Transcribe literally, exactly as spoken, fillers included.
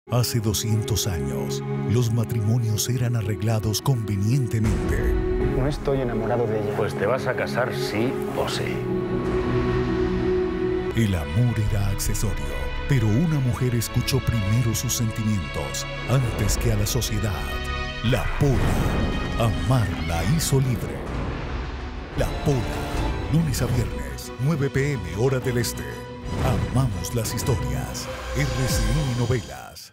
Hace doscientos años, los matrimonios eran arreglados convenientemente. No estoy enamorado de ella. Pues te vas a casar sí o sí. El amor era accesorio, pero una mujer escuchó primero sus sentimientos antes que a la sociedad. La Pola. Amar la hizo libre. La Pola. Lunes a viernes, nueve p m hora del este. Amamos las historias. R C N Novelas.